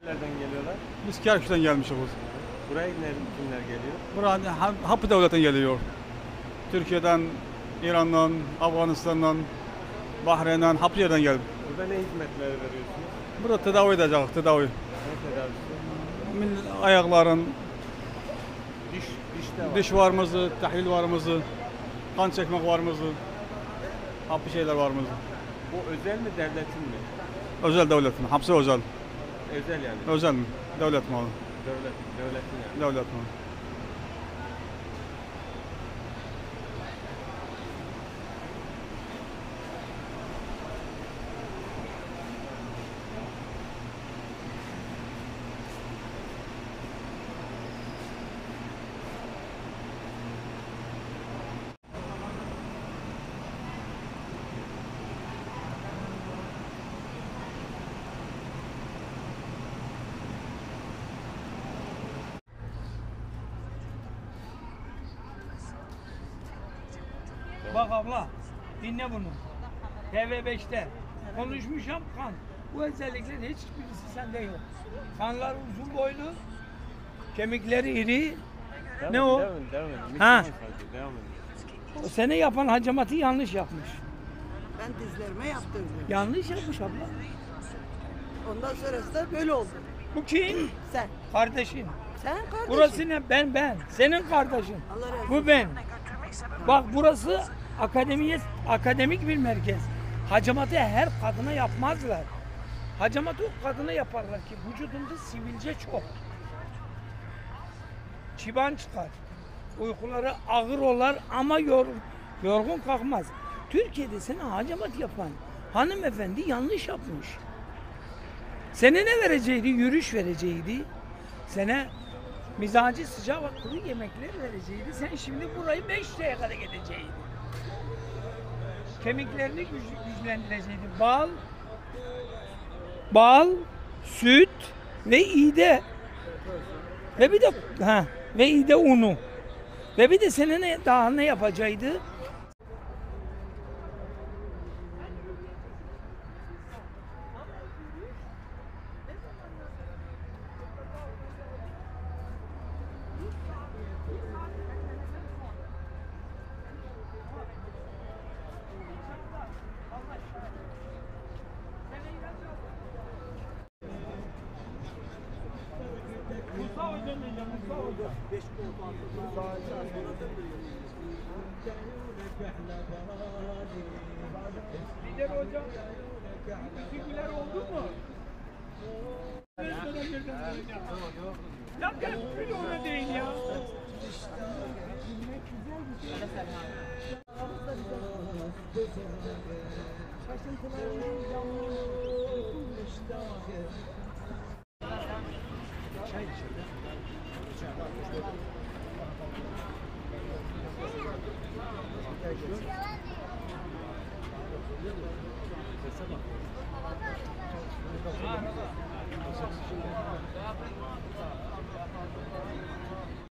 Nereden geliyorlar? Biz Kerkük'ten gelmişiz. Buraya kimler geliyor? Buraya Hapı devletten geliyor. Türkiye'den, İran'dan, Afganistan'dan, Bahreyn'den, Hapı yerden geldi. Burada ne hizmetleri veriyorsunuz? Burada tedavi edecek, tedavi. Ne tedavisi? Ayakların, Dişte var. diş varımızı, tahlil varımızı, kan çekmek varımızı, hapı şeyler varımızı. Bu özel mi devletin mi? Özel devletin, hapsi özel. Özel yani. Özel mi? Devlet malı. Devletin yani. Devlet malı. Bak abla, dinle bunu. TV5'te konuşmuşam kan. Bu özelliklerin hiçbirisi sende yok. Kanlar uzun boylu, kemikleri iri. Ne o? Devam edin. Ha. Devam edin. O seni yapan hacamatı yanlış yapmış. Ben dizlerime yaptırdım. Yanlış yapmış abla. Ondan sonrası da böyle oldu. Bu kim? Sen. Kardeşin. Sen kardeşim. Burası ne? Ben. Senin kardeşin. Allah razı olsun. Bu ben. Bak burası akademik bir merkez. Hacamatı her kadına yapmazlar. Hacamatı o kadına yaparlar ki vücudunda sivilce çok. Çıban çıkar. Uykuları ağır olar ama yorgun kalkmaz. Türkiye'de sana hacamat yapan hanımefendi yanlış yapmış. Sana ne vereceğiydi? Yürüyüş vereceğiydi. Sana mizacı sıcak ve kuru yemekler vereceğiydi. Sen şimdi burayı 5 liraya kadar gideceğiydi. Kemiklerini güçlendirecekti. Bal, süt ve iğde. Ve bir de ve iğde unu. Ve bir de senin daha ne yapacaktı? Lider hocam, figürler oldu mu? Ya ben böyle öyle değil ya. Çay içelim.